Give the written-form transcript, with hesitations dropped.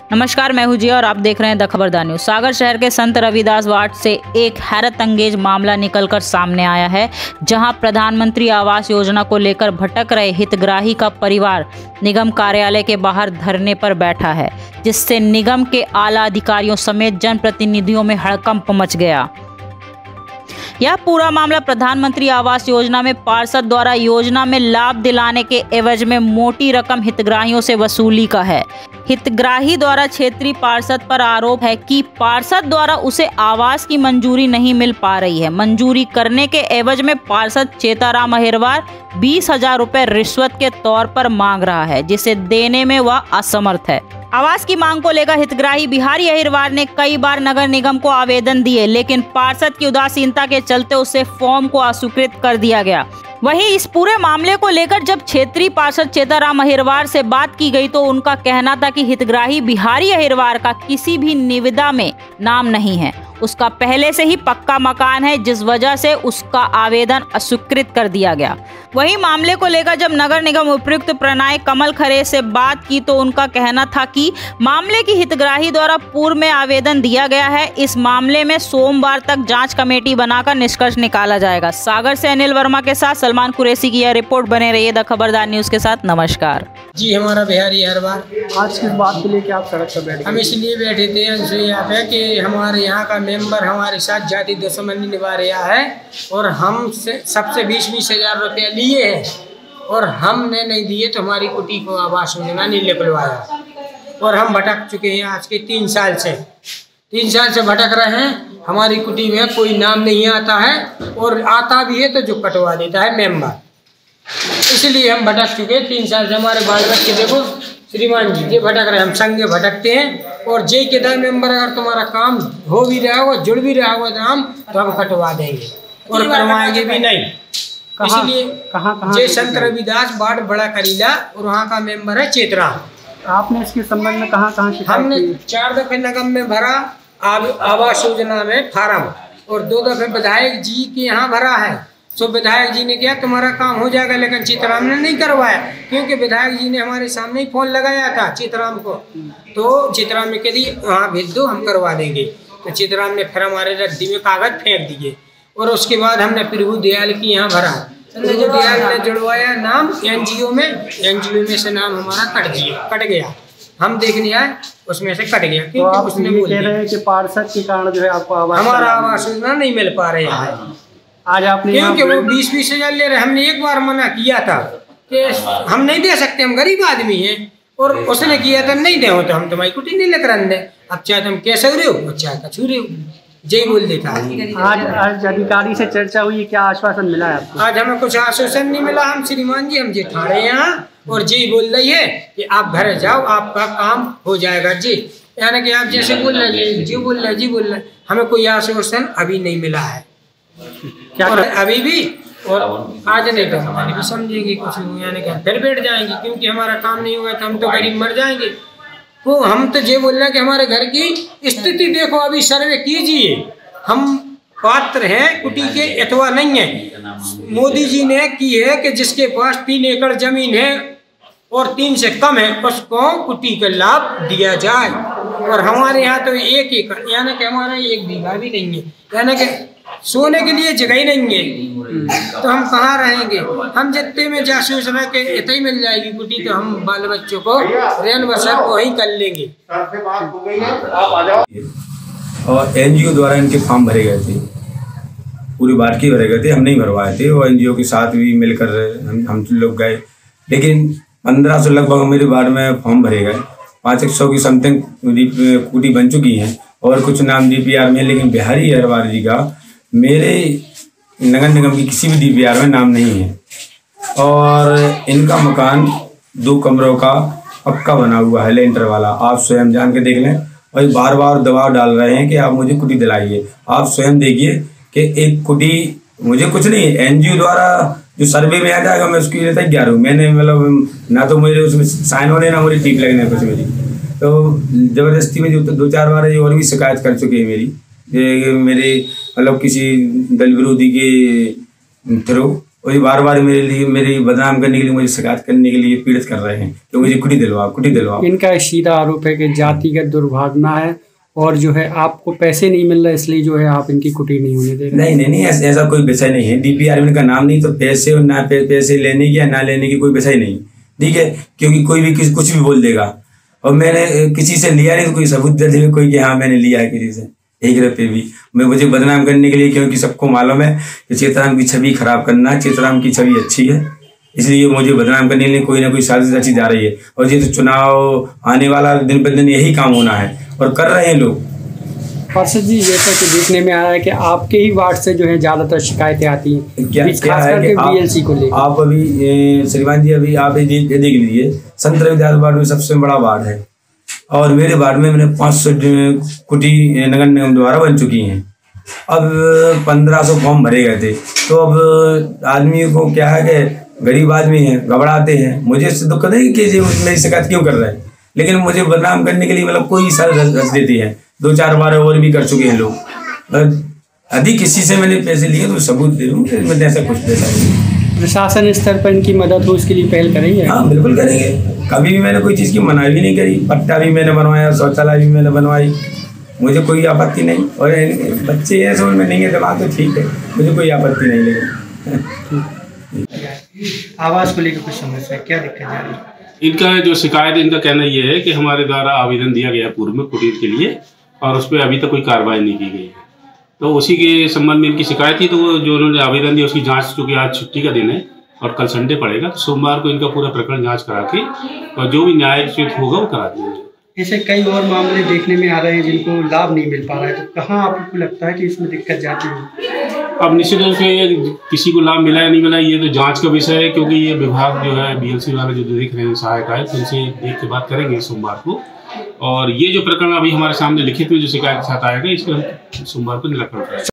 नमस्कार, मैं हूं जिया और आप देख रहे हैं द खबरदार न्यूज। सागर शहर के संत रविदास वार्ड से एक हैरत अंगेज मामला निकलकर सामने आया है, जहां प्रधानमंत्री आवास योजना को लेकर भटक रहे हितग्राही का परिवार निगम कार्यालय के बाहर धरने पर बैठा है, जिससे निगम के आला अधिकारियों समेत जनप्रतिनिधियों में हड़कंप मच गया। यह पूरा मामला प्रधानमंत्री आवास योजना में पार्षद द्वारा योजना में लाभ दिलाने के एवज में मोटी रकम हितग्राहियों से वसूली का है। हितग्राही द्वारा क्षेत्रीय पार्षद पर आरोप है कि पार्षद द्वारा उसे आवास की मंजूरी नहीं मिल पा रही है। मंजूरी करने के एवज में पार्षद चेताराम अहिरवार 20,000 रुपए रिश्वत के तौर पर मांग रहा है, जिसे देने में वह असमर्थ है। आवास की मांग को लेकर हितग्राही बिहारी अहिरवार ने कई बार नगर निगम को आवेदन दिए, लेकिन पार्षद की उदासीनता के चलते उसे फॉर्म को अस्वीकृत कर दिया गया। वहीं इस पूरे मामले को लेकर जब क्षेत्रीय पार्षद चेताराम अहिरवार से बात की गई तो उनका कहना था कि हितग्राही बिहारी अहिरवार का किसी भी निविदा में नाम नहीं है, उसका पहले से ही पक्का मकान है, जिस वजह से उसका आवेदन अस्वीकृत कर दिया गया। वहीं मामले को लेकर जब नगर निगम उपायुक्त प्रणय कमल खरे से बात की तो उनका कहना था कि मामले की हितग्राही द्वारा पूर्व में आवेदन दिया गया है। इस मामले में सोमवार तक जांच कमेटी बनाकर निष्कर्ष निकाला जाएगा। सागर से अनिल वर्मा के साथ सलमान कुरैशी की यह रिपोर्ट। बने रहिए द खबरदार न्यूज के साथ। नमस्कार जी। हमारा बिहारी अहिरवार आज किस बात के लिए कि आप सड़क पर बैठे? हम इसलिए बैठे थे यहाँ पे कि हमारे यहाँ का मेंबर हमारे साथ जाति दुश्मनी निभा रहा है और हम सबसे 20-20 हज़ार रुपया लिए हैं और हमने नहीं दिए तो हमारी कुटी को आवास योजना नहीं निकलवाया और हम भटक चुके हैं। आज के 3 साल से भटक रहे हैं। हमारी कुटी में कोई नाम नहीं आता है और आता भी है तो जो कटवा देता है मेंबर, इसलिए हम भटक चुके 3 साल से। हमारे बाल बच्चे देखो श्रीमान जी ये भटक रहे, हम संगे भटकते हैं और जे के दाई मेंबर अगर तुम्हारा काम हो भी रहा होगा, जुड़ भी रहा होगा नाम, तो हम कटवा देंगे और करवाएंगे भी नहीं। इसलिए जे संत रविदास वार्ड बड़ा करीला और वहाँ का मेंबर है चेतराम। आपने इसके संबंध में कहाँ शिकायत? हमने 4 दफे निगम में भरा आवास योजना में फार्म और 2 दफे विधायक जी के यहाँ भरा है। तो विधायक जी ने किया तुम्हारा काम हो जाएगा, लेकिन चेतराम ने नहीं करवाया, क्योंकि विधायक जी ने हमारे सामने ही फोन लगाया था चेतराम को। तो चेतराम ने कह दी हाँ भेज दो, हम करवा देंगे। तो चेतराम ने फिर हमारे रद्दी में कागज फेंक दिए और उसके बाद हमने प्रभु दयाल की यहाँ भरा। प्रभु दयाल ने जुड़वाया नाम एनजीओ में से नाम हमारा कट गया। हम देखने आए उसमें से कट गया, क्योंकि उसने कह रहे हैं कि पार्षद के कारण जो है आपको हमारा आवास योजना नहीं मिल पा रहे हैं। आज आपने क्योंकि वो 20-20 हज़ार ले रहे। हमने एक बार मना किया था कि हम नहीं दे सकते, हम गरीब आदमी हैं, और उसने किया था नहीं दे तो हम तुम्हारी कुटी नहीं लेकर आने। अब चाहे तुम कैसे रहे हो चाहे कछू रहे हो, जय बोल देता। आज अधिकारी से चर्चा हुई, क्या आश्वासन मिला है आपको? आज हमें कुछ आश्वासन नहीं मिला। हम श्रीमान जी हम जे ठाड़े यहाँ और जय बोल रही है कि आप घर जाओ, आपका काम हो जाएगा जी, यानी कि आप जैसे बोल रहे जी बोल रहे, हमें कोई आश्वासन अभी नहीं मिला है क्या और अभी भी, और आज नहीं तो हमारी भी समझेंगे कुछ यानी कि फिर बैठ जाएंगे, क्योंकि हमारा काम नहीं हुआ तो हम तो गरीब मर जाएंगे। वो हम तो ये बोल रहे हैं कि हमारे घर की स्थिति देखो, अभी सर्वे कीजिए, हम पात्र हैं कुटी के अथवा नहीं है। मोदी जी ने की है कि जिसके पास 3 एकड़ जमीन है और 3 से कम है उसको कुटी का लाभ दिया जाए, और हमारे यहाँ तो 1 एकड़ यानी कि हमारा 1 बीघा भी नहीं है, यानी कि सोने के लिए जगह ही नहीं है, तो हम कहाँ रहेंगे? हम जितने में जा सोच रहे कि इतना ही मिल जाएगी कुटी तो हम बाल बच्चों को रेन बसर वही कर लेंगे। और एनजीओ द्वारा इनके फॉर्म भरे गए थे, पूरी बार की भरे गए थे, हम नहीं भरवाए थे। और एनजीओ के साथ भी मिलकर हम लोग गए, लेकिन 1500 लगभग मेरे वार्ड में फॉर्म भरे गए। 500 की समथिंग कुटी बन चुकी हैं और कुछ नाम DPR में, लेकिन बिहारी अहिरवार जी का मेरे नगर निगम की किसी भी DPR में नाम नहीं है। और इनका मकान 2 कमरों का पक्का बना हुआ है, लेंटर वाला, आप स्वयं जान के देख लें। और बार बार दबाव डाल रहे हैं कि आप मुझे कुटी दिलाइए। आप स्वयं देखिए कि एक कुटी मुझे कुछ नहीं, NGO द्वारा जो सर्वे में आ जाएगा मैं उसकी लेता 11 हूँ। मैंने मतलब ना तो मुझे उसमें साइन होने ना मुझे ठीक लगने कुछ मेरी, तो ज़बरदस्ती में जो 2-4 बार और भी शिकायत कर चुके हैं मेरी, मेरे मतलब किसी दल विरोधी के थ्रू और ये बार बार मेरी बदनाम करने के लिए, मुझे शिकायत करने के लिए पीड़ित कर रहे हैं कि मुझे कुटी दिलवाओ। इनका सीधा आरोप है कि जातिगत दुर्भावना है और जो है आपको पैसे नहीं मिल रहे, इसलिए जो है आप इनकी कुटी नहीं होने दे रहे। नहीं, ऐसा कोई विषय नहीं है। DPR में इनका नाम नहीं, तो पैसे और ना पैसे लेने की या ना लेने की कोई विषय नहीं, ठीक है। क्योंकि कोई भी कुछ भी बोल देगा, और मैंने किसी से लिया नहीं तो कोई सबूत दे दे कोई कि हाँ मैंने लिया है किसी से, 1 रुपये भी। मुझे बदनाम करने के लिए, क्योंकि सबको मालूम है कि चेतराम की छवि खराब करना, चेतराम की छवि अच्छी है, इसलिए मुझे बदनाम करने के लिए कोई ना कोई साजिश रची जा रही है। और ये तो चुनाव आने वाला, दिन पर दिन यही काम होना है और कर रहे हैं लोग। पार्षद जी, जैसा कि देखने में आ रहा है कि आपके ही वार्ड से जो है ज्यादातर शिकायतें आती हैं, क्या है कि BLC को लेकर। आप अभी श्रीमान जी, अभी आप देख लीजिए, संत रविदास वार्ड में सबसे बड़ा वार्ड है, और मेरे वार्ड में मैंने 500 कुटी नगर निगम द्वारा बन चुकी हैं। अब 1500 फॉर्म भरे गए थे, तो अब आदमी को क्या है कि गरीब आदमी है, घबराते हैं। मुझे इससे दुख नहीं कि ये मेरी शिकायत क्यों कर रहे हैं, लेकिन मुझे बदनाम करने के लिए मतलब कोई सर रच देती है। 2-4 बार और भी कर चुके हैं लोग। यदि किसी से मैंने पैसे लिए तो सबूत दे दूँ, मैंने ऐसा कुछ पैसा नहीं। प्रशासन स्तर पर इनकी मदद हो, इसके लिए पहल करेंगे? हाँ, बिल्कुल करेंगे। कभी भी मैंने कोई चीज़ की मनाही भी नहीं करी। पट्टा भी मैंने बनवाया, शौचालय भी मैंने बनवाई, मुझे कोई आपत्ति नहीं। और बच्चे हैं समझ में नहीं है दिमाग, तो ठीक है, मुझे कोई आपत्ति नहीं। लेकिन आवास को लेकर कुछ समस्या, क्या दिक्कत जा रही है? इनका जो शिकायत, इनका कहना ये है कि हमारे द्वारा आवेदन दिया गया पूर्व में कुटीर के लिए, और उस पर अभी तक कोई कार्रवाई नहीं की गई है। तो उसी के संबंध में इनकी शिकायत थी। तो वो जो उन्होंने आवेदन दिया उसकी जांच, चूँकि आज छुट्टी का दिन है और कल संडे पड़ेगा, तो सोमवार को इनका पूरा प्रकरण जांच करा के और जो भी न्यायोचित होगा वो करा दिया जाएगा। ऐसे कई और मामले देखने में आ रहे हैं जिनको लाभ नहीं मिल पा रहा है, तो कहाँ आपको लगता है कि इसमें दिक्कत जाती है? अब निश्चित रूप से किसी को लाभ मिला या नहीं मिला, ये तो जांच का विषय है, क्योंकि ये विभाग जो है BLC वाले जो देख रहे हैं सहायक आयुक्त, उनसे देख के बात करेंगे सोमवार को। और ये जो प्रकरण अभी हमारे सामने लिखित में जो शिकायत के साथ आएगा, इसको हम सोमवार को निराकरण करेंगे।